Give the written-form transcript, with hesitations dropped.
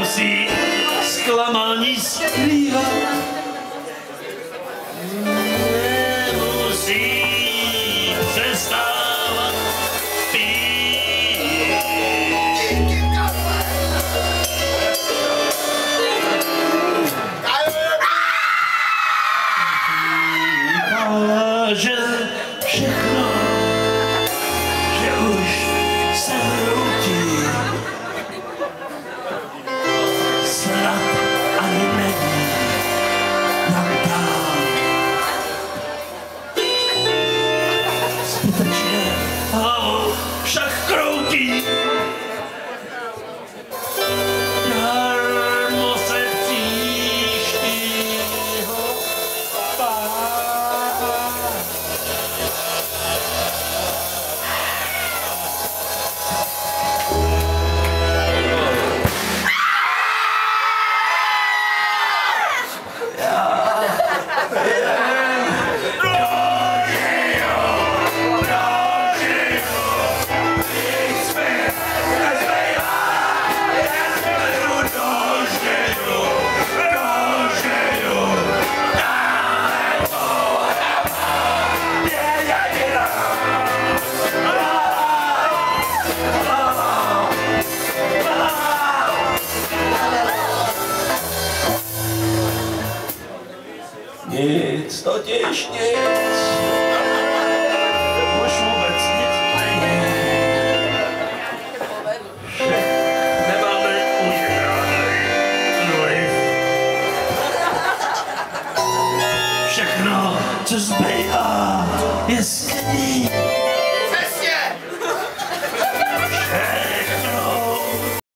nemusí zklamání skrývat. Nemusí přestávat pít. Že všechno, že už se hroutí, snad ani neví, jak dál. Zbytečně hlavou však kroutí. Darmo se příštího nic, totiž nic. Už vůbec nic není. Že nemáme už žádný vliv. Všechno, co zbylo,